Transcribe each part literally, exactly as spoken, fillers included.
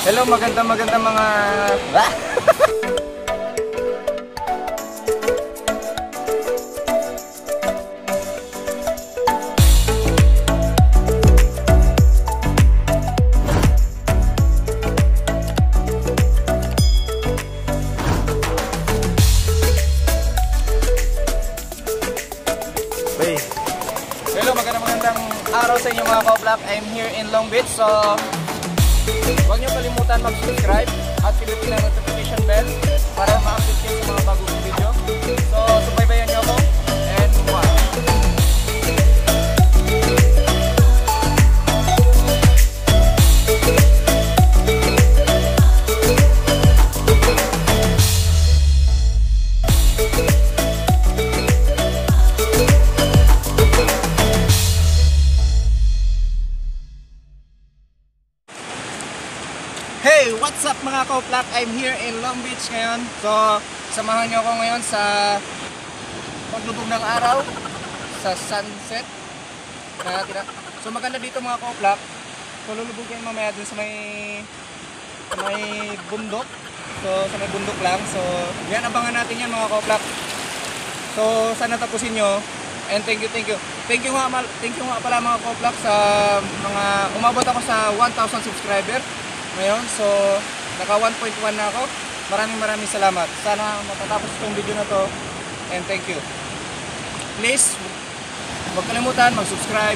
Hello, magandang magandang mga... Ah! Hello, magandang magandang araw sa inyo mga ka-vlog. I'm here in Long Beach. So, huwag niyo kalimutan mag-subscribe at pinutin ang notification bell para ma-update kayo sa mga bagong video. So, subaybayan niyo ako and one. Hey, what's up mga ka-vlog? I'm here in Long Beach ngayon. So, samahan niyo ako ngayon sa paglubog ng araw sa sunset. Nakatira. So, maganda dito mga ka-vlog. So, lulubugin mamaya dun sa may sa may bundok. So, sa may bundok lang. So, yan, abangan natin yan mga ka-vlog. So, sana tapusin nyo. And thank you, thank you. Thank you nga, thank you nga pala mga ka-vlog sa mga umabot ako sa one thousand subscriber ngayon. So, naka one point one na ako. Maraming maraming salamat. Sana matatapos itong video na to. And thank you. Please, huwag kalimutan mag-subscribe.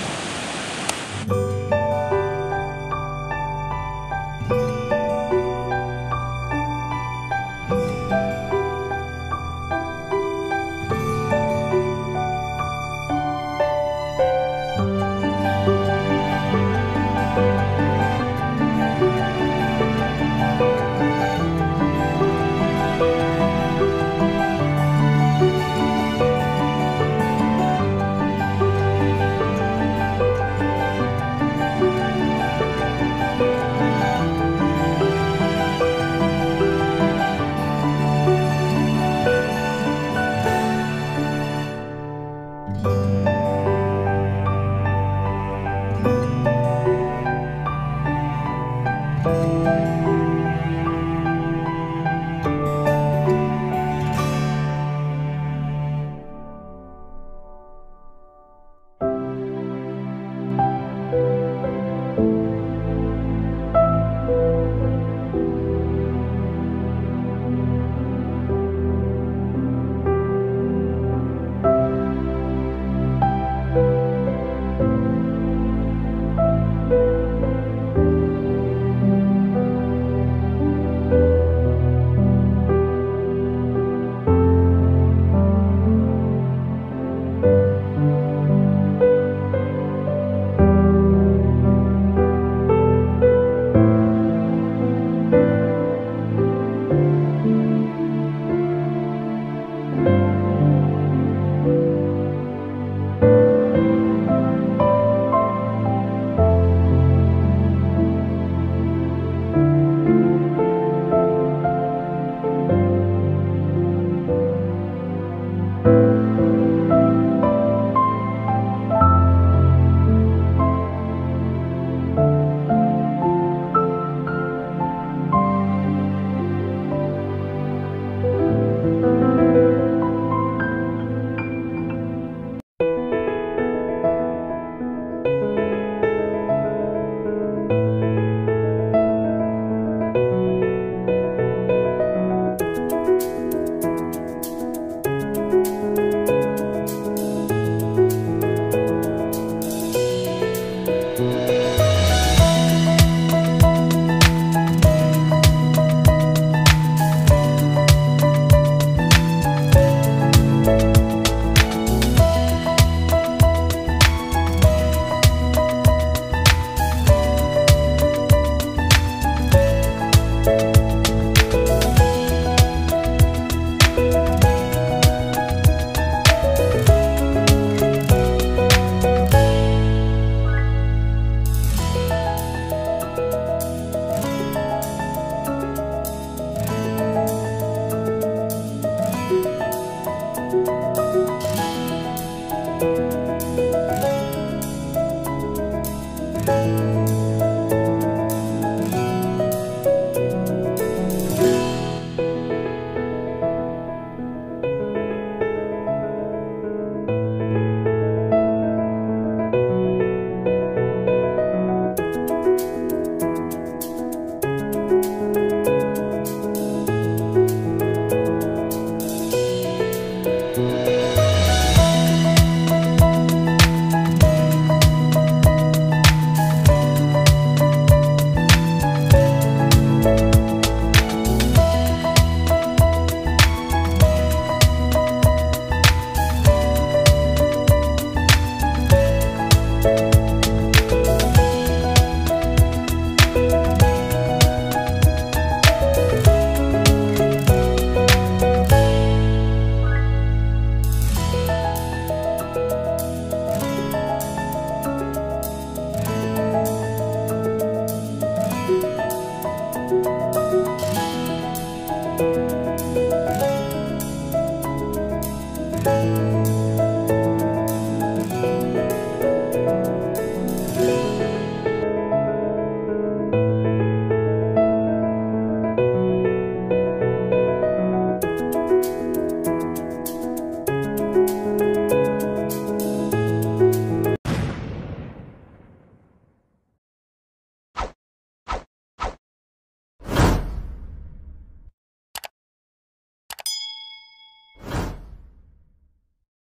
you.